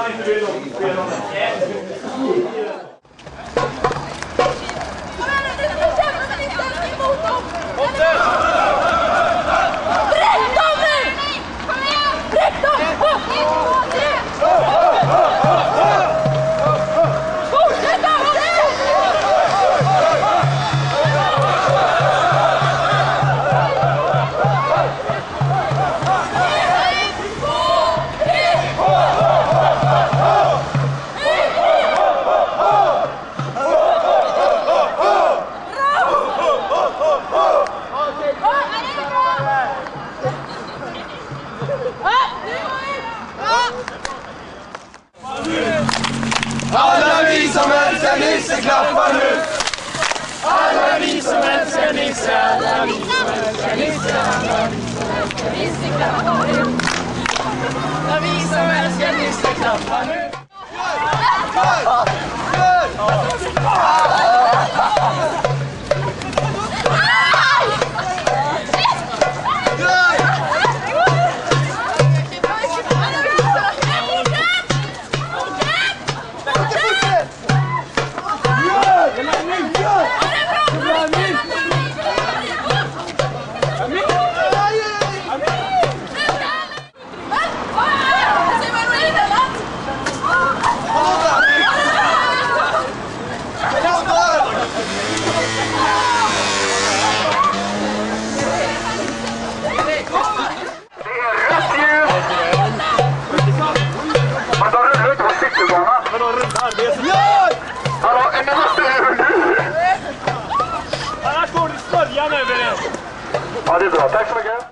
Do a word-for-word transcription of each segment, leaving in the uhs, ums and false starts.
man inte vill spela med. Alla vi som älskar Nisse klappar nu. Alla vi som älskar Nisse, alla vi som älskar Nisse, alla vi som älskar Nisse klappar nu. Alla vi som älskar Nisse klappar nu. Annars går det smörjan över det. Ja, det är bra. Tack så mycket.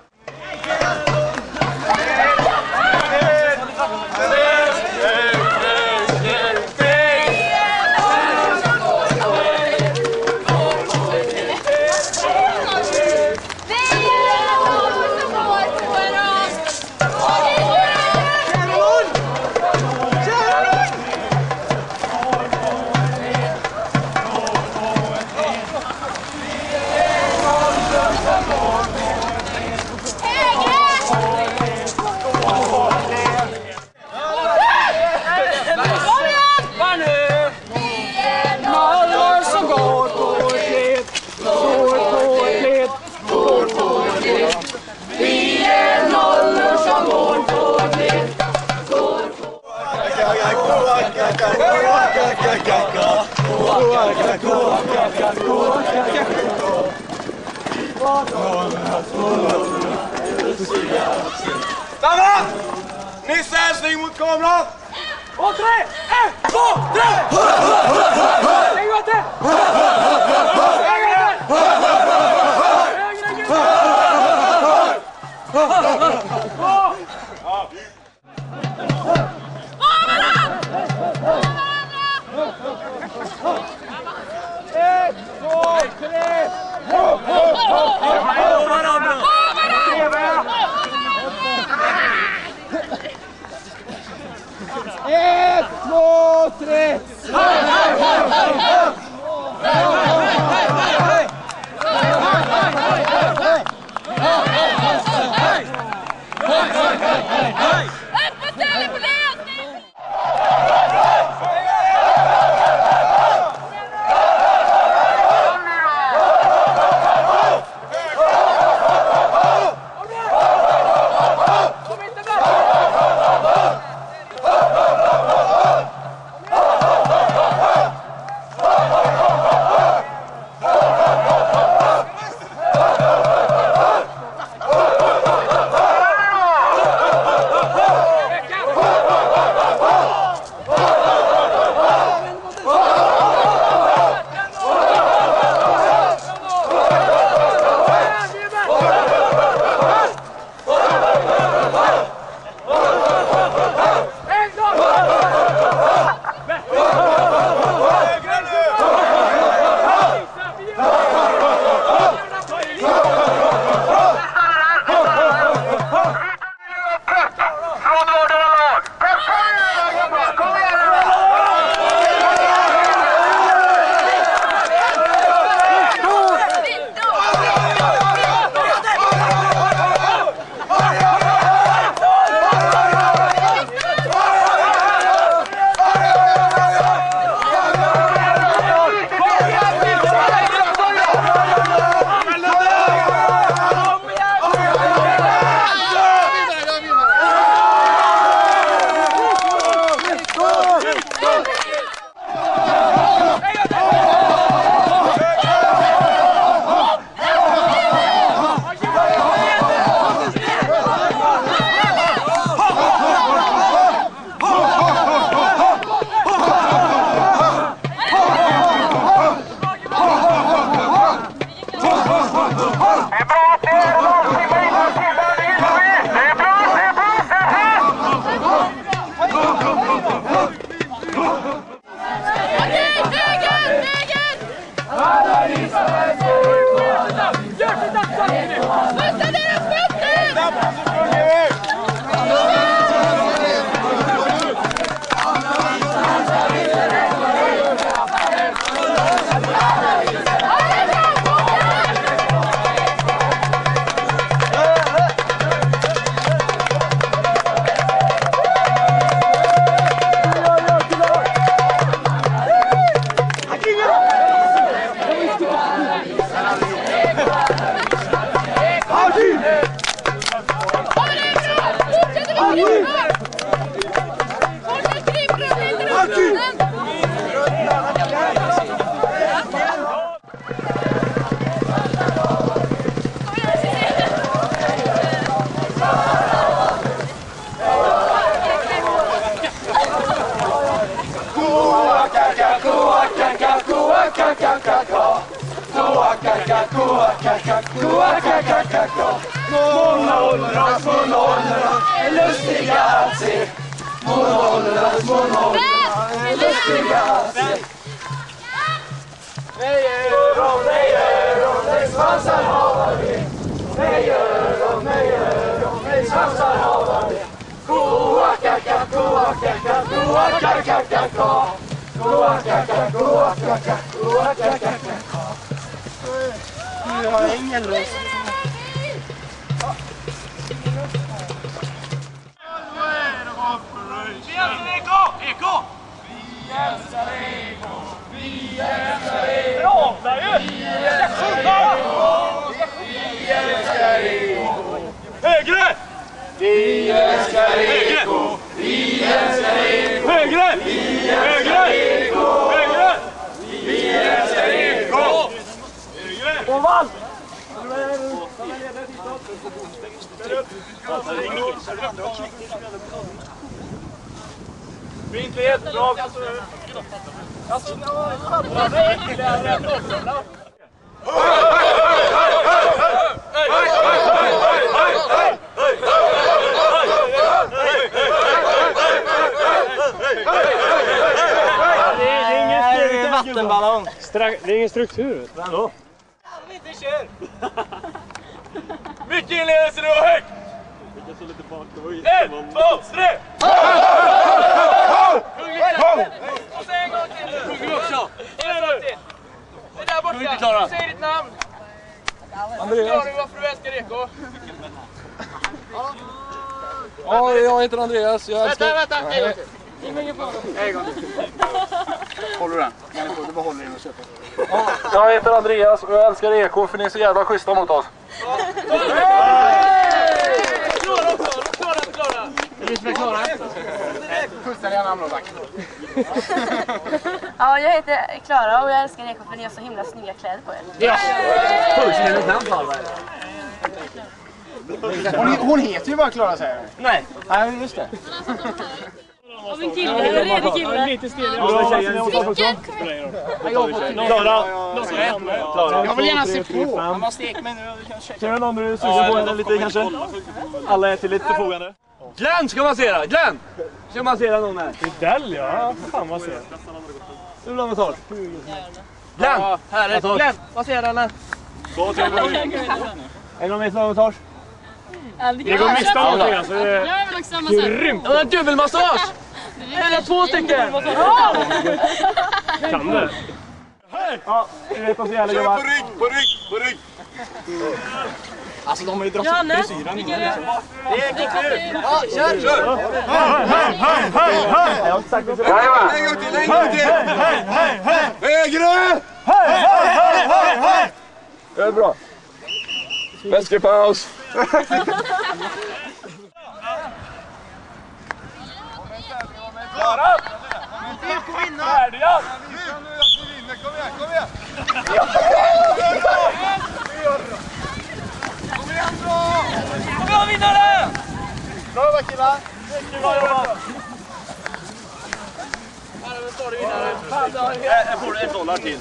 Stanna! Nisse hälsning mot kameran! Och tre! Ett, två, tre! En gång till! Ett, två, tre! Ett, två, tre! Oh! Koakaka, koakaka, koakaka, koakaka. Små nollorna, små nollorna är lustiga att se. Små nollorna, små nollorna är lustiga att se. Nej gör de, nej gör de, nej svansar havar vi. Nej gör de, nej gör de, nej svansar havar vi. Koakaka, koakaka, koakaka, koakaka, koakaka, koakaka. Jag har ingen röst. Vi älskar Eko! Eko! Vi älskar Eko! Vi älskar Eko! Pratar ju! Vi älskar Eko! Vi älskar Eko! Högre! Vi älskar Eko! Vi älskar Eko! Högre! Vi älskar Eko! Högre! Vi älskar Eko! På vall! Fint led, bra. Alltså, det är äckligare än också. Det är ingen vattenballong. Det är ingen struktur. Hallå? Inte kör. Mycket inledelse nu och högt. Ett, två, tre. Och så en gång till. Sjunger också. En gång till. Det där borta. Säg ditt namn. Andreas. Förklarar du varför du älskar Eko? Ja, jag heter Andreas. Jag älskar... Vänta, vänta. En gång till. En gång till. Håller du den? Du behåller den och köper. Ja, jag heter Andreas och jag älskar Eko för ni är så jävla schyssta mot oss. Klara också. Klara, klara. Är du som är klara? Fullständiga namn då, tack. Ja, jag heter Klara och jag älskar Eko för ni har så himla snygga kläder på er. Ja. Fullständigt namn på alla. Hon, hon heter ju bara Klara, säger du. Nej. Nej, just det. Av en kille, en redig kille. Lite stel. Klara. Klara. Jag vill gärna se på. Han var stek mig nu. Känner någon du suger på henne lite kanske? Alla är till lite förfogande. Glenn ska massera! Glenn! Ska massera någon här? Idell, ja. Fan vad ser. Nu vill man ta. Glenn! Härligt. Glenn, vad säger den här? Två, tre, är det någon mer slagmassage? Det går miste om någonting alltså. Det Jag vill också ha massage. grymt. Ja, en dubbelmassage! Eller två stycken! Kan det? Ja, vi vet oss jävla gubbar. På rygg, på rygg, på rygg. Alltså de har ju dragit Janne, frisyren. vilken är det? Det är kul. Ja, kör, kör. Hej, hej, hej, hej! Jag har inte sagt det så. En gång till, en gång till. Hej, hej, hej! Högre! Hej, hej, hej, hej, hej! Det är bra. Väskepaus. Klara! Färdiga! Kom igen, kom igen. Kom igen, vinnare! Bra jobbat, killar. Mycket bra jobbat! Jag får en dollar till.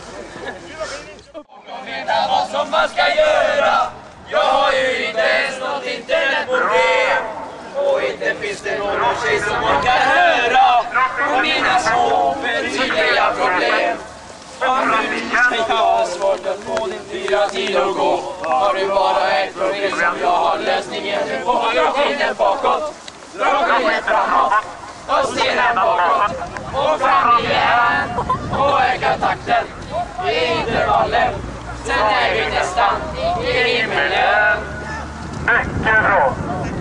Veta vad som man ska göra. Jag har ju inte ens något internetproblem. Och inte finns det någon tjej som man kan höra på mina små betydliga problem. Om du vill jag har svårt att få din fyra tid att gå. Har du bara ett problem som jag har lösningen på. Jag skinner bakåt, dra skinnet framåt och sedan bakåt och fram igen och öka takten i intervallen. Sen är vi nästan i himmelen. Mycket bra.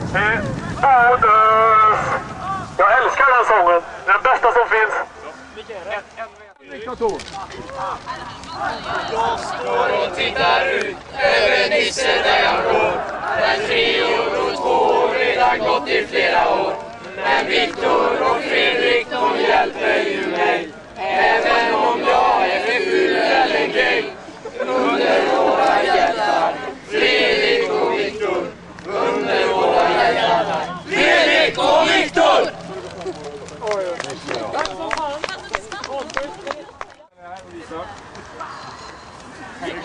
Bådes! Jag älskar den sången. Den bästa som finns. Vilka tog? Jag står och tittar ut över Nisse där jag går. Där tre och två redan gått i flera år. Men Viktor och Fredrik, de hjälper ju mig. Även om jag är för ful eller gay. Under våra hjältar, Fredrik och Viktor. Under våra hjältar, Fredrik och Viktor!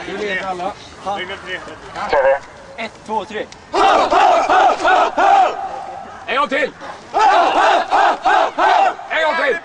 Du leder alla. Ett, två, tre. En gång till! En gång till!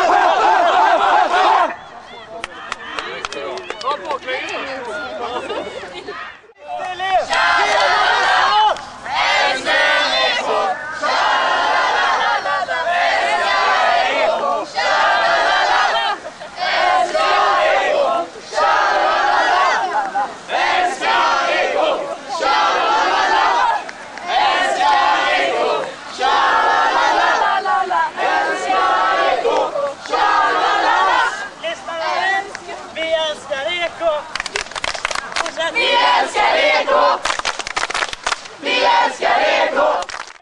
Vi älskar Eko! Vi älskar Eko!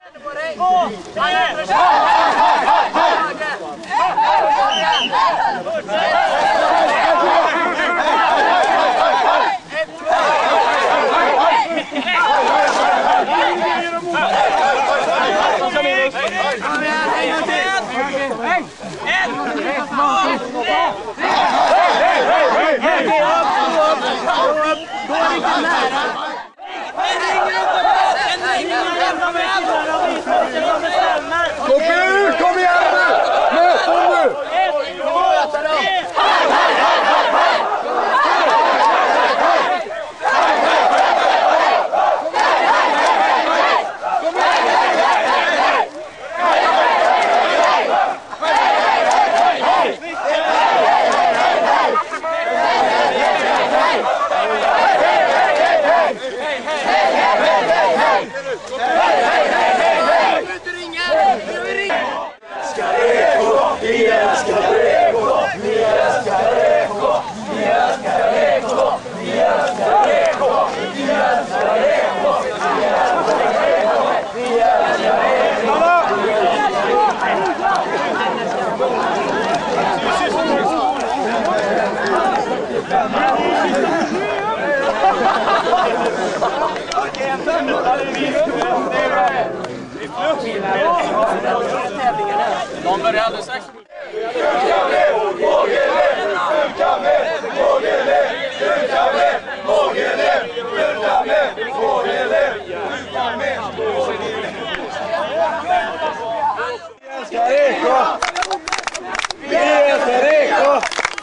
Kom ut, kom igen nu! Möt dem nu! Vi älskar Eko! Vi älskar Eko! Vi älskar Eko! Vi älskar Eko! Vi älskar Eko! Vi älskar Eko! Vi älskar De börjar alldeles strax. Vi älskar Eko!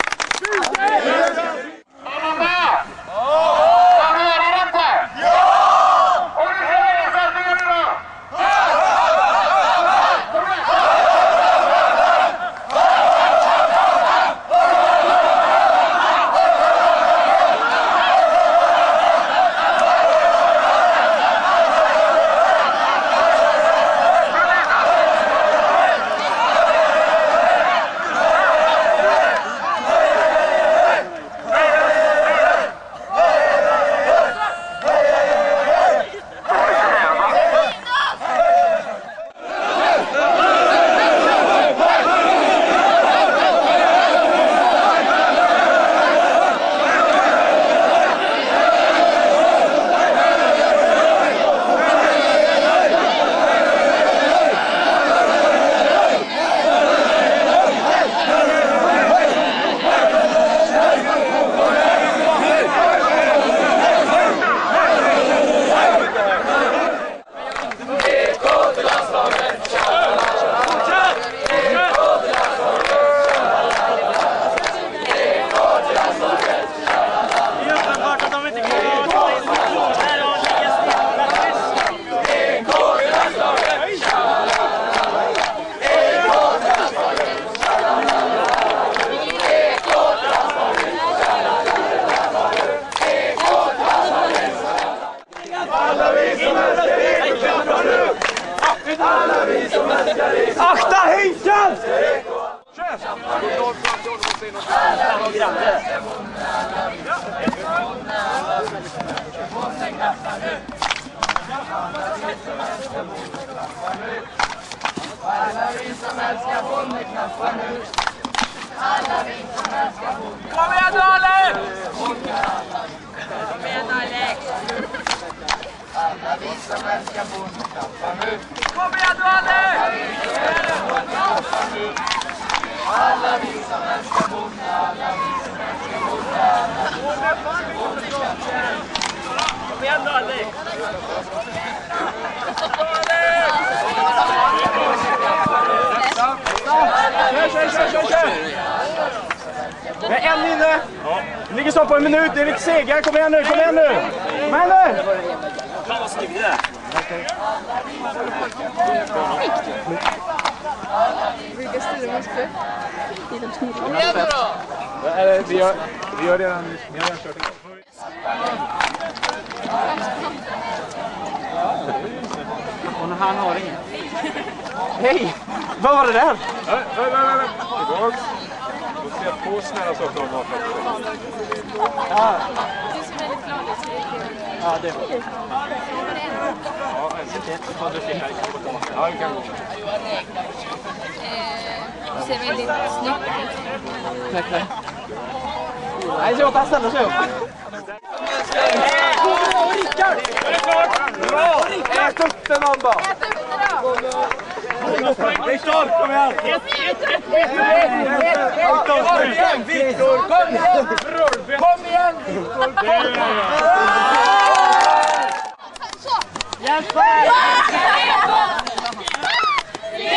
Akta hinken! Kom igen Alex! Kom igen Alex! Alla vi som älskar bonden klappar nu. Kom igen Alex! Alla vi som älskar bonden, alla vi som älskar bonden, alla vi som älskar bonden. Kom igen då, Alex! Kör, kör, kör, kör! Vi är en inne! Det ligger så på en minut, det är lite segare. Kom igen nu, kom igen nu! Kom igen nu! Fan vad snygg det är! Vilka styr måste? Kom igen nu då! Vi har, vi har redan, vi har redan kört igång. Och han har ingen. Hej! Vad var det där? Nej, nej, nej, nej. Tillbaks. Du ser på snälla saker om varför. Ja. Det ser väldigt glad ut. Ja, det är Ja, ja, vi kan gå. Det ser väldigt snyggt ut. Tack, tack. Nej, så att ställa sig upp. Rickard! Är det klart? Bra! Ät upp den, man bara! Ät upp den då! Viktor, kom igen! Viktor, kom igen! Kom igen! Hjälp mig! Vi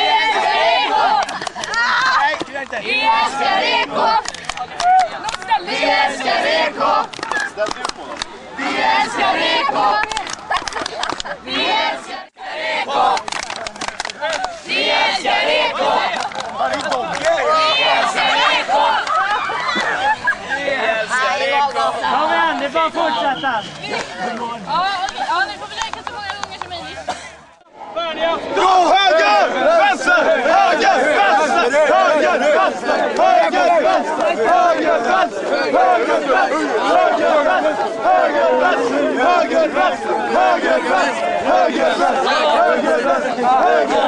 älskar Eko! Vi älskar Eko! Vi älskar Eko! Vi älskar Eko! Vi älskar Eko! Vi älskar Eko! Kom igen, det är bara att fortsätta! Ja, nu får vi räkna så många gånger som möjligt. Gå höger, vänster, höger, vänster, höger, vänster, höger, vänster, höger, vänster, höger, vänster, höger, vänster, höger, vänster, höger, vänster, höger, vänster, höger, vänster, höger,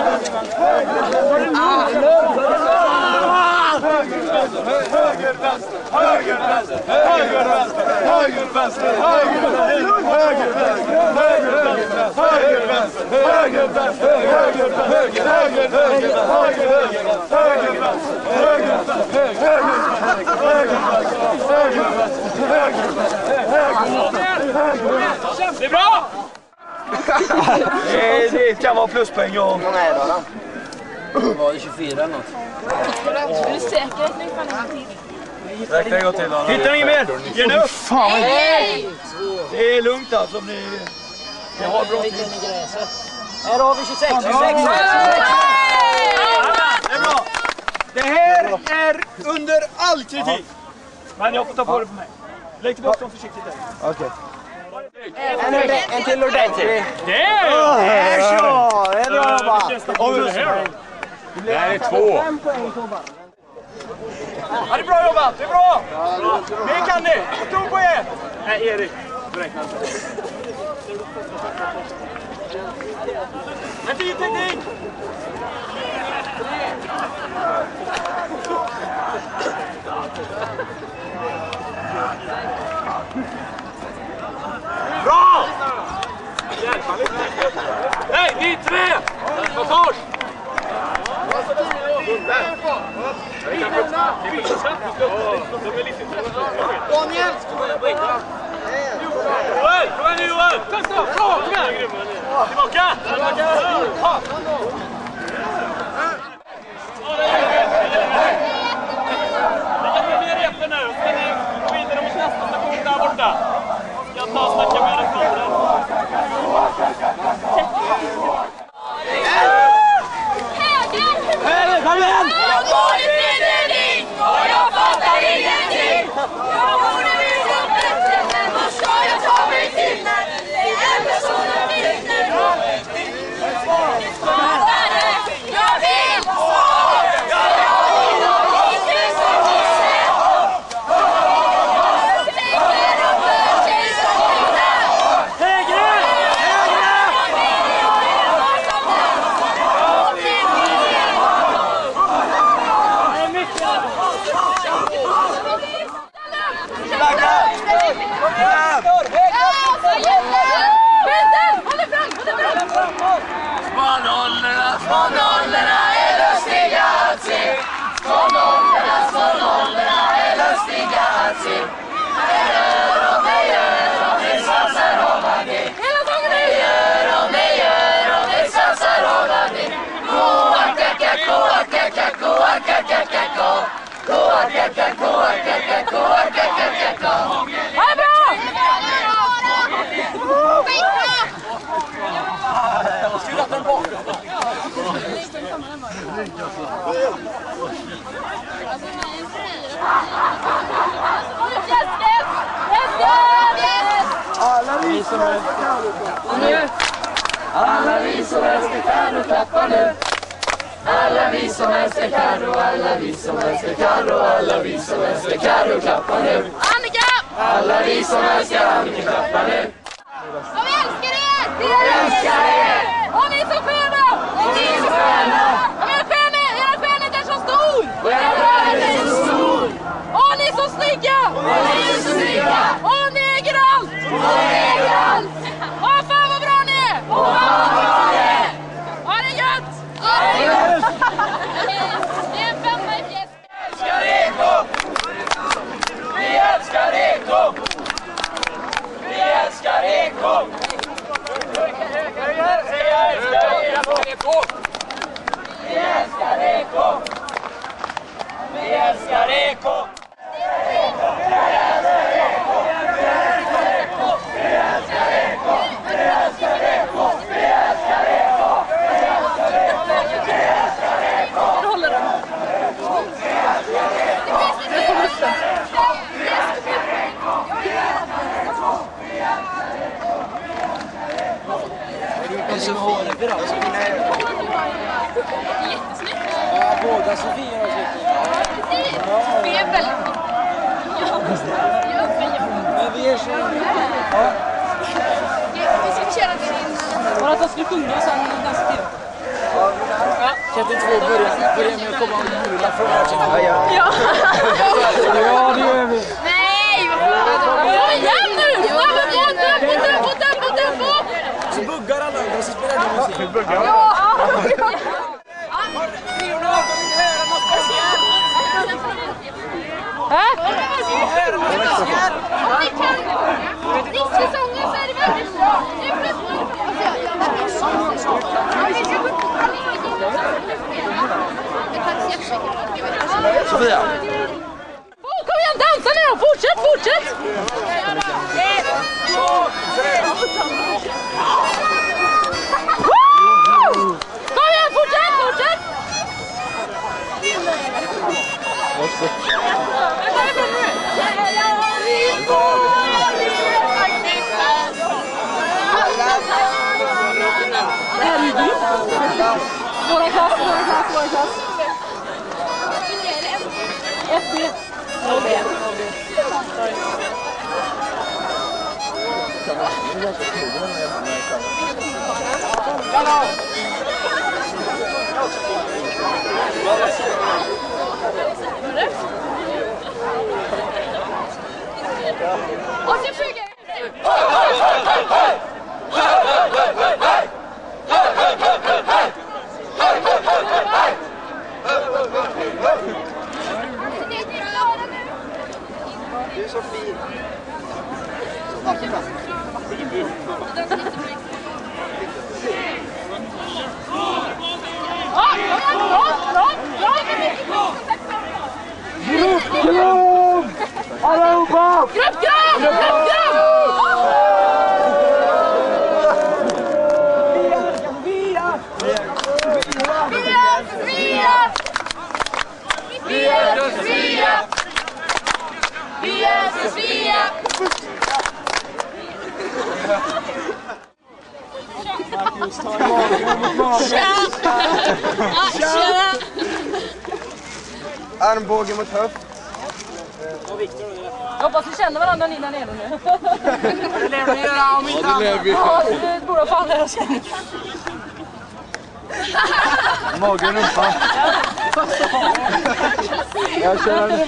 höger, vänster, höger, vänster, höger, vänster, höger, vänster, höger, vänster, höger, vänster, höger, vänster, höger, vänster, höger, vänster, höger, vänster, höger, höger, höger, höger, höger, höger, vänster, höger, vänster, höger, vänster, höger, vänster, höger, vänster, höger, Det är bra! det kan vara pluspoäng, ja. Hur många är det då? Var det tjugofyra eller något? Är du säker att ni fan inte till? Räkna en gång till då. Hittar ni inget mer? Ge nu upp! Det är lugnt alltså. Ni, ni har bra tid. Här har vi tjugosex. Det är bra. Det här är under all kritik. Men jag får ta på det på mig. Lägg tillbaka dem försiktigt där. Okej. En, en till ordentlig. Det är så! Det är bra va? Det här är två. Ja, det är bra jobbat, det är bra! Det kan ni! Jag tror på er! Nej, Erik. Beräkna inte. En fin teknik! Bra! Nej, ni tre! Ta kors! Daniel! Joel! Kom igen nu Joel! Testa! Bra! Kom igen! Tillbaka! Tillbaka! Lägg ner repen nu! Ska ni gå vidare mot nästa station där borta? Ska jag ta och snacka med er kvar? Höger! Kom igen! Jag går i tredje och jag fattar ingenting. Jag borde veta bättre, men vad ska jag ta mig till när det är personen vinner? Fattar jag vill ha! Jag har inte så mycket. Jag tänker att det är så mycket. Högre! Små nollorna, små nollorna är lustiga att se. Små nollorna, små nollorna är lustiga att se. Det gör de, det gör de. Alla vi som älskar Carro klappar nu. Alla vi som älskar Carro, alla vi som älskar Carro, alla vi som älskar Carro klappar nu. Annika! Alla vi som älskar Annika klappar nu. Och vi älskar er! Vi älskar er! Och ni är så sköna! Och ni är så sköna! Och era stjärnor, era stjärnor är så stor! Och era stjärnor är så stor! Och ni är så snygga! Och ni är så snygga! Och ni äger allt! Och ni äger allt! Åh fan vad bra ni är! Och vad bra ni är! Ha det gött! Ha det gött! Det är en femma i fjäsk! Vi älskar Eko! Vi älskar Eko! Vi älskar Eko! Vi älskar Eko! Vi älskar Eko! Som håller för oss. Jättesnyggt! Ja, båda Sofia har Precis! Det är väldigt bra. Ja, Men vi är så... vi ska köra till din... Bara att de skulle sjunga sen dansa till. Kapitel två börjar börjar med att komma och jula från varsin. Ja, ja. Ja! Ja, det gör vi. Nej! Kom igen nu! Snabba på, tempo, tempo, tempo, tempo! Så buggar alla och så spelar de musik. Vi buggar. Ja! Om ni kan rikssånger så är det väldigt bra. Nu får Sofia. oh, kom igen, dansa nu då! Fortsätt, fortsätt! Kom igen, fortsätt, fortsätt! Det här är ju grymt. Våra klass, våra klass, våra klass. F B. noll B. Och så flyger Du är så fin. Allihopa! Gruppkram! Gruppkram! Via! Via! Via! Via! Via! Via! Sofia! Tjena! Armbåge mot höft. Jag hoppas vi känner varandra ni där nere nu. Det lär vi göra om inte annat. Ja, det borde fan lära sig. Mage och rumpa. Jag kör en...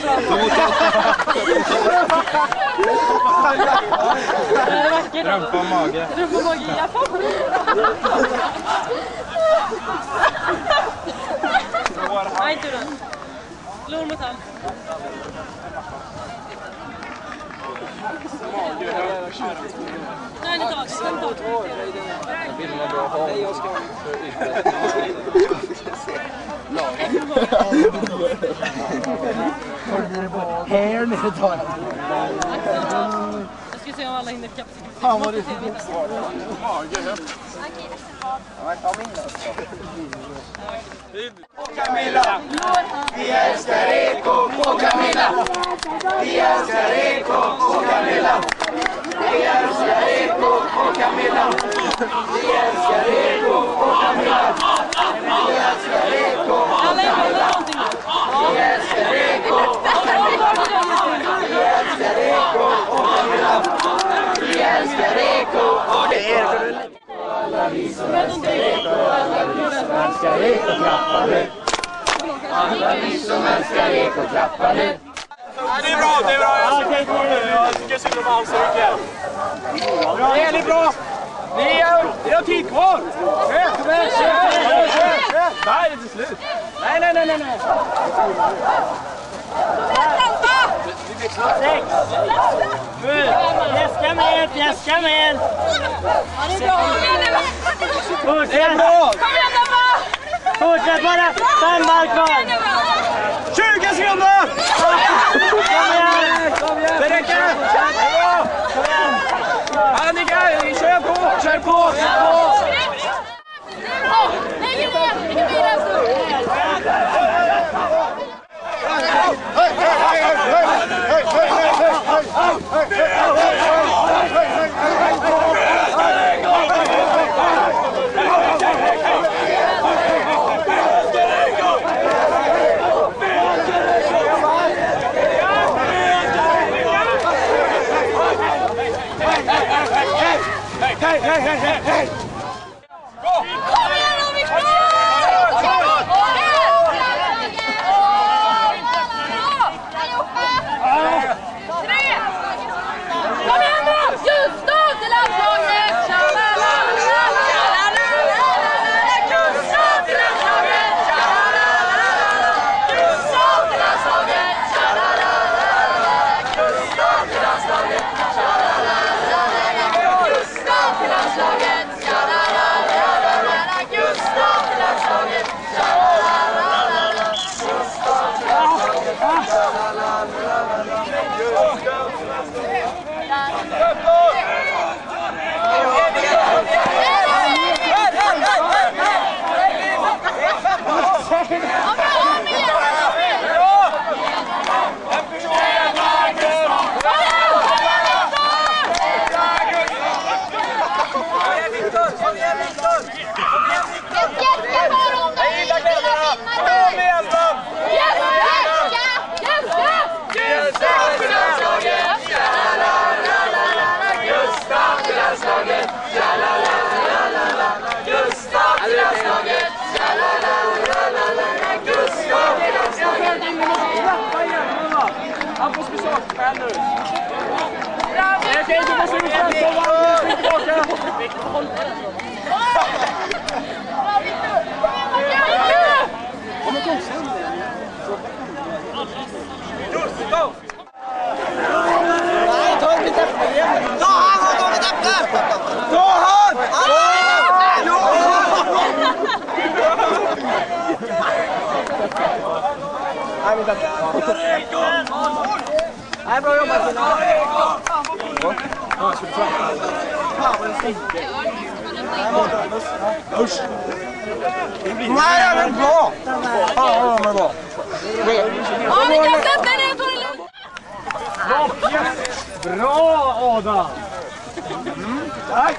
Rumpa och mage. Rumpa och mage, ja. Nej, inte den. Lår mot hand. Nej, ni tar det. Den tar det. Bilden är bra. Nej, jag ska... Här nere tar jag. Jag ska se om alla hinner kappa. Fan vad det är för Och Camilla, vi älskar Eko och Camilla. Vi älskar Eko och Camilla. Vi älskar Eko och Alla vi som älskar lek och klappa nu. Det är bra, det är bra. Jag tycker synd om halsrycken. Det är ni bra. Ni har tid kvar. Kom igen, kom igen. Nej, det är inte slut. Nej, nej, nej, nej. nej. Sex. Sju. Fjäska med, fjäska med. Fortsätt. Fortsätt bara. Fem varv kvar. tjugo sekunder. Kom igen. Kom igen. Det räcker. Kom igen. Annika, kör på. Kör på. Kör på. Hej, hej, hej, hej, hej! Gå! Kom igen då, Victor! Tre! Kom igen då! Gustav till landslaget! Gustav till landslaget! Gustav till landslaget! Gustav till landslaget! Gustav till landslaget, tja-la-la-la-la-la. Gustav till landslaget, tja-la-la-la-la-la. Gustav till landslaget, tja-la-la-la-la-la. Han får spisa själv nu. Okej, du måste ut här. Så var tillbaka. Kom igen, sen. Go! Nej, ta en lite efter igen. Ta han, ta lite efter. Ta han! Nej, men Nej, bra jobbat, Tina. Ja, ska du ta? Fan, vad den stinker. Usch. Nej, men bra. Ja, men bra. Ja, vi kan sätta ner toaletten. Bra, bra Adam. Mm, tack.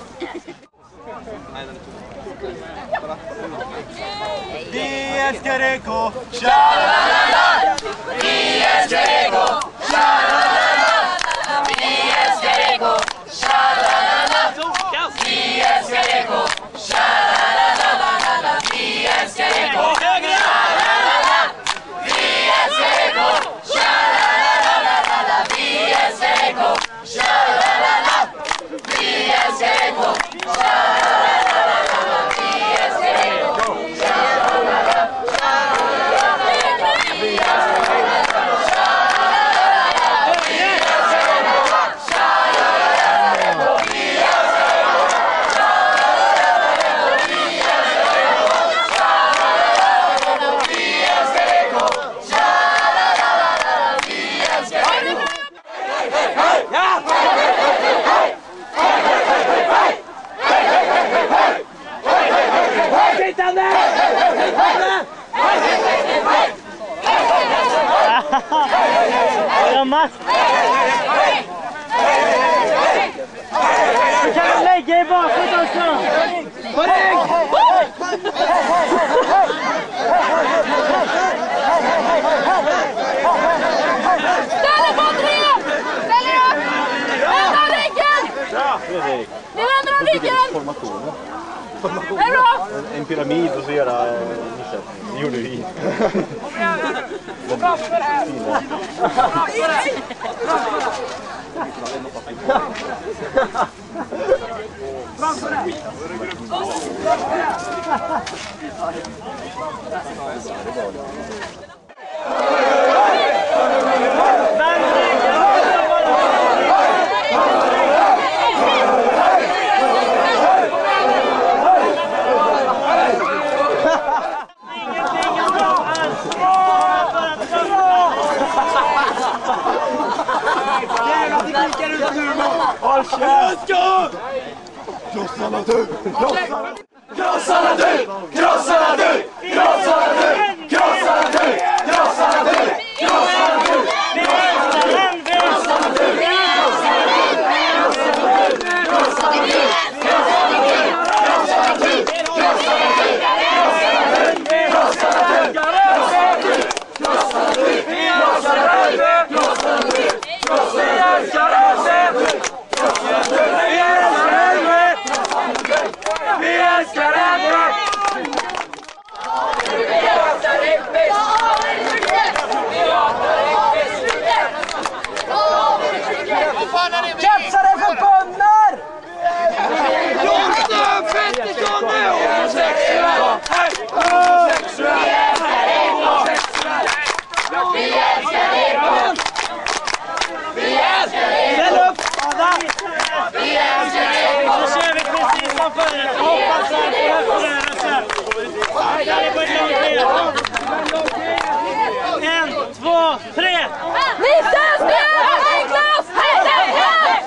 Vi älskar E K. Tja-la-la-la. Vi älskar E K. Tja-la-la-la. Vi älskar E K. Tja-la-la-la. Vi älskar E K. Tja-la-la-la. Vi älskar E K. Tja-la-la-la. Vi älskar E K. Tja-la-la-la. Vi älskar E K. Tja-la-la-la. Vi älskar E K. Tja-la-la-la. Vi älskar E K. Ja, Mats. Du kan lägga i bakåt också! På rygg! Ställ er på tre! Ställ er upp! Vända ryggen! Ni vänder om ryggen! Är det bra? En pyramid och så göra missättning. Det gjorde vi. Gå fram för det här! Fram för det här! Håll käften! Krossarna du! Krossarna du! Krossarna du! Krossarna du! Krossarna du! Krossarna du! Krossarna du! Käftsare för bönder! Jonsson Pettersson är homosexuell! Homosexuell! Vi älskar Ekon! Vi älskar Ekon! Ställ upp! Adam! Vi älskar Ekon! Så kör vi precis som förut. Jag hoppas att det här förrörelsen. Det börjar långt En, två, tre! Nisse, stöd! Niklas! Hej, hej, hej!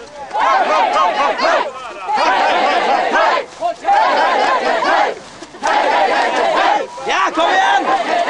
Ja, kom igen!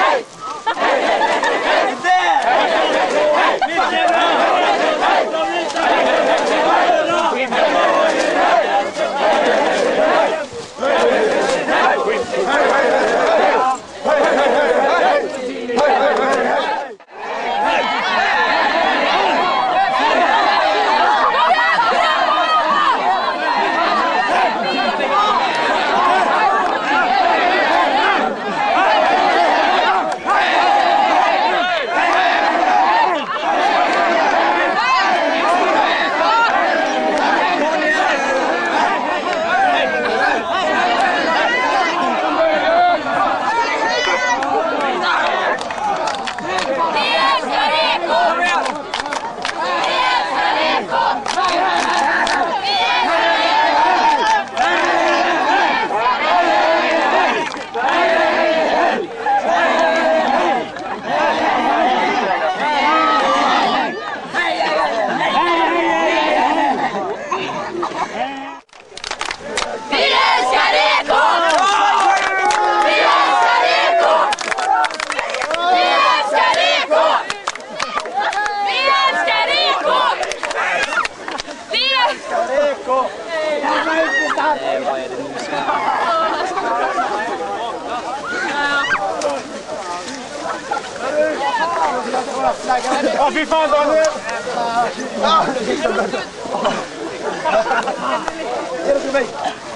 Ja, fy fan Daniel! Ja! Ge det till mig!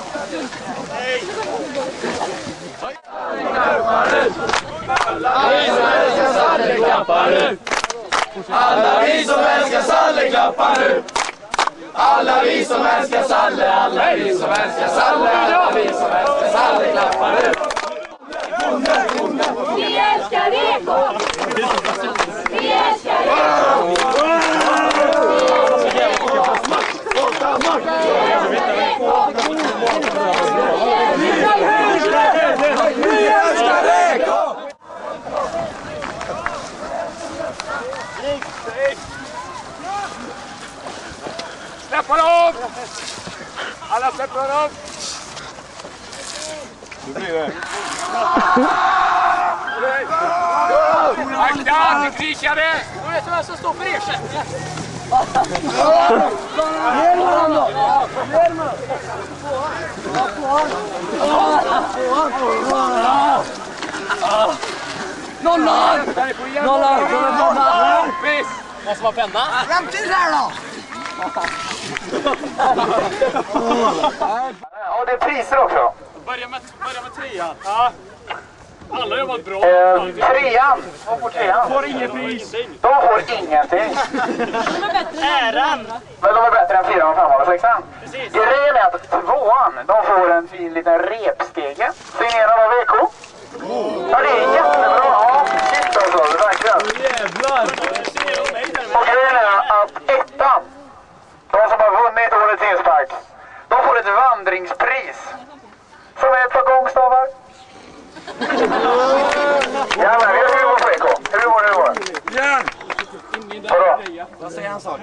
Alla vi som älskar Salle klappar nu! Alla vi som älskar Salle, alla vi som älskar Salle, alla vi som älskar Salle klappar nu! Vi älskar Ekon! Vi älskar Ekon! Vi älskar Ekon! Släppa dem! Alla släpper dem! Nu blir det. Akta, ni krikade! Du vet vem som står för ersättningen. Ner med han då! Ner med han! Nollan! Nollan! Nollan! Måste vara penna. Fram till här då! Ja, det är priser också. Börja med, börja med trean. Ja. Alla har jobbat bra. Eh, trean. Vad får trean? Får ingen pris. De får ingenting. Äran. Men de är bättre än fyran, femman och sexan. Grejen är att tvåan, de får en fin liten repstege. Signerad av V K. Ja, det är jättebra. Ja, shit alltså, verkligen. Jävlar. Och grejen är att ettan, de som har vunnit årets inspark, de får ett vandringspris. Som är ett par gångstavar. Jävlar, hur är det går på V K? Hur går det, hur går det? Igen. Vadå? Jag säger en sak.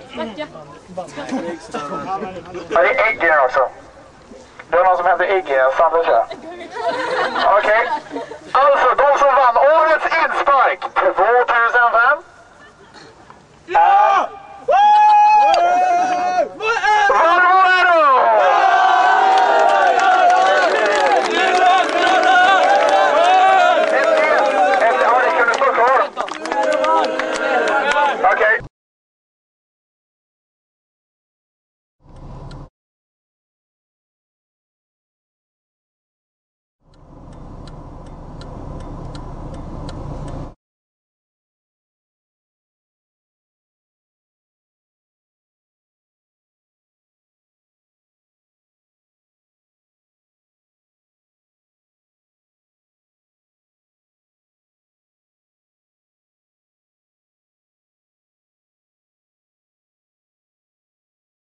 Ja, det är ägg i den också. Det var någon som hette ägg i den, Sanders här. Okej. Okay. Alltså, de som vann årets inspark två tusen